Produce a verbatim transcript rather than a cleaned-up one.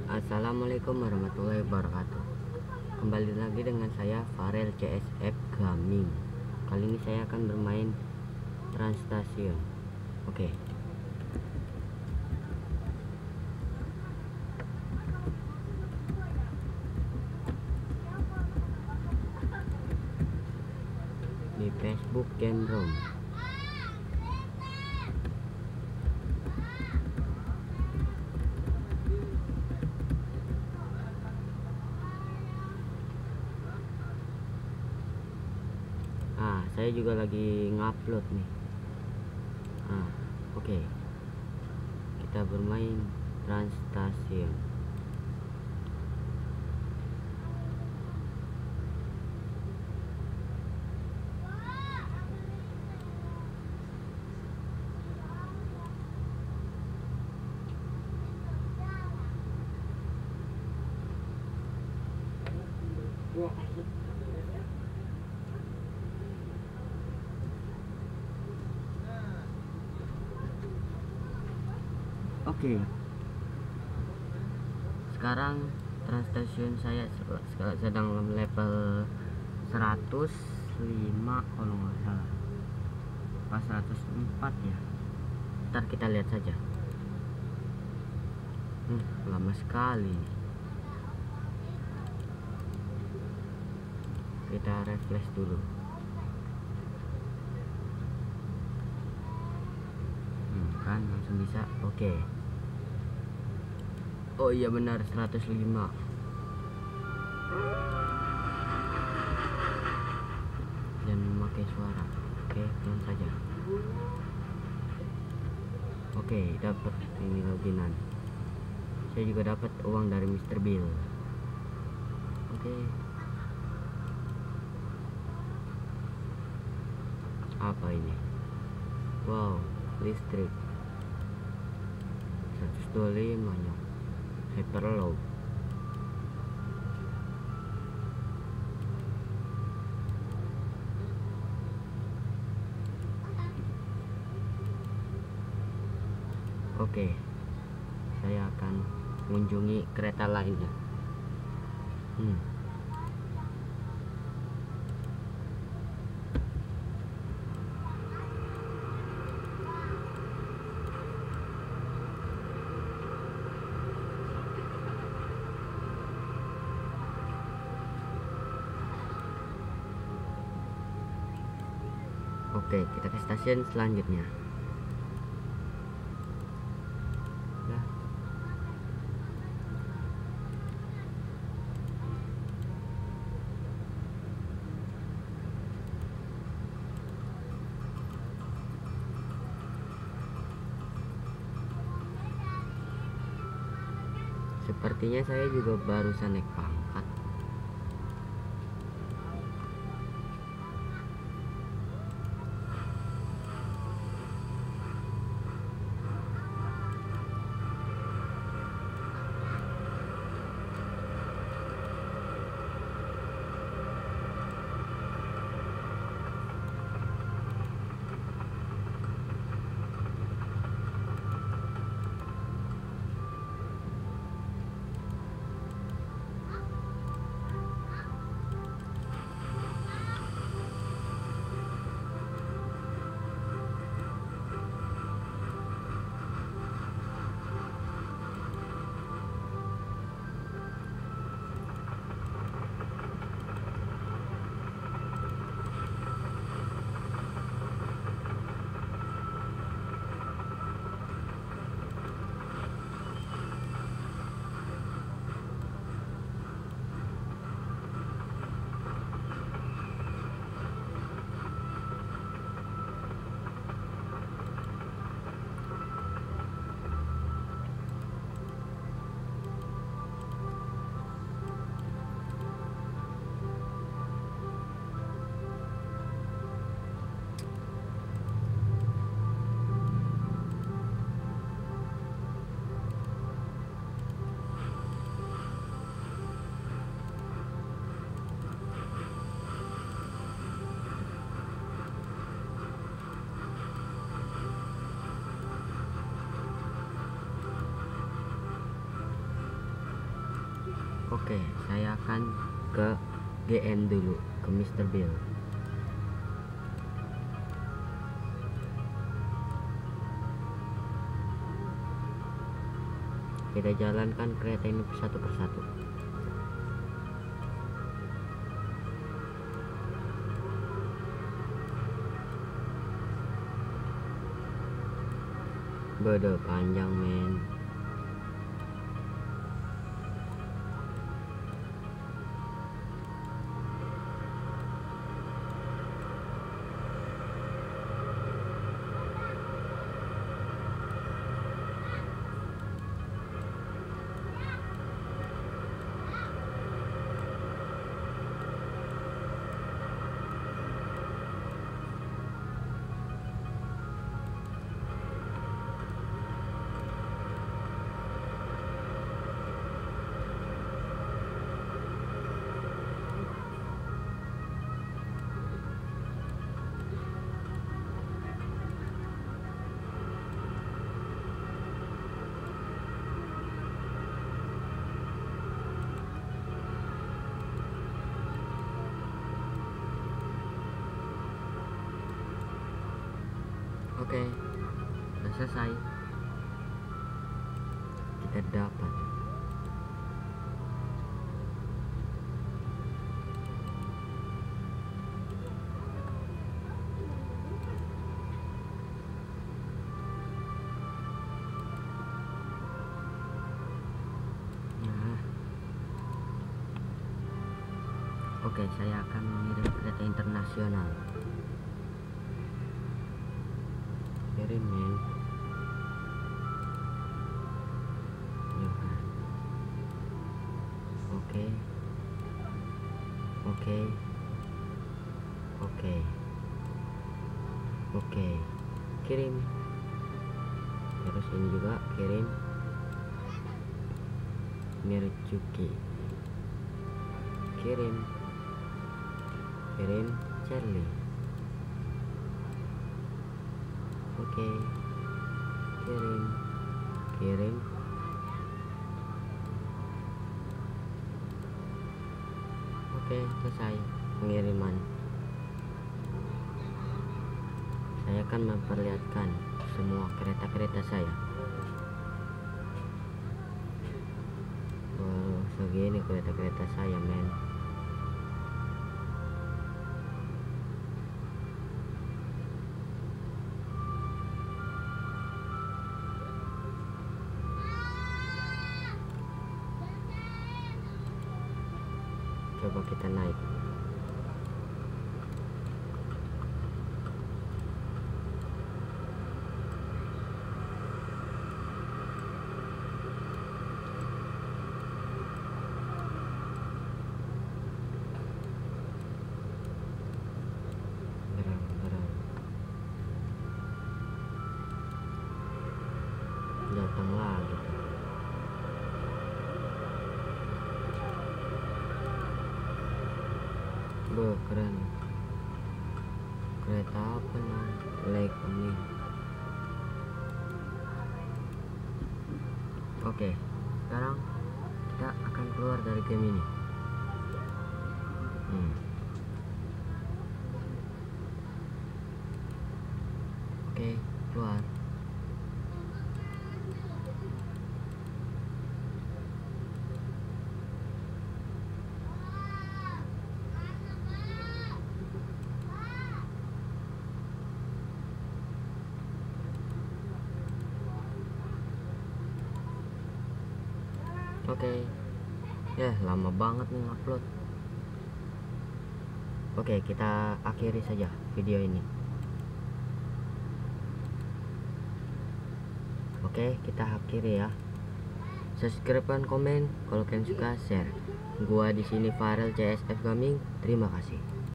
Assalamualaikum warahmatullahi wabarakatuh. Kembali lagi dengan saya Farel C S F Gaming. Kali ini saya akan bermain Transstation. Oke. Di Facebook Game Room. Ah, saya juga lagi ngupload nih. Ah, oke. Okay. Kita bermain Transstation. Oke, okay. Sekarang Transstation saya sedang level seratus lima kalau nggak salah, pas seratus empat ya. Ntar kita lihat saja. Hmm, lama sekali. Kita refresh dulu. Hmm, kan langsung bisa. Oke. Okay. Oh iya benar, seratus lima. Dan memakai suara. Oke, pelan saja. Oke, dapat ini loginan. Saya juga dapat uang dari mister Bill. Oke. Apa ini? Wow, listrik seratus dua puluh lima nya. Hyper low. Oke, saya akan mengunjungi kereta lainnya. Hmm. Oke, kita ke stasiun selanjutnya. Nah. Sepertinya saya juga barusan naik pangkat. Oke, saya akan ke G N dulu, ke mister Bill. Kita jalankan kereta ini satu persatu. Bodoh panjang men. Oke, sudah selesai. Kita dapat nah. Oke, saya akan mengirim kereta internasional. Kirim men. Oke, oke, oke, oke. Kirim. Terus ini juga kirim. Mirjuki. Kirim. Kirim Charlie. Oke, kirim, kirim, oke, selesai pengiriman. Saya akan memperlihatkan semua kereta-kereta saya. Wow, segini kereta-kereta saya men. Coba kita naik. Berang, berang. Datang lagi. Wah, keren. Kereta apa nih? Like ini. Oke, sekarang kita akan keluar dari game ini. Hmm. Oke, keluar. Oke, ya lama banget nih upload. Oke, kita akhiri saja video ini. Oke, kita akhiri ya. Subscribe dan komen kalau kalian suka, share. Gua di sini Farel C S F Gaming. Terima kasih.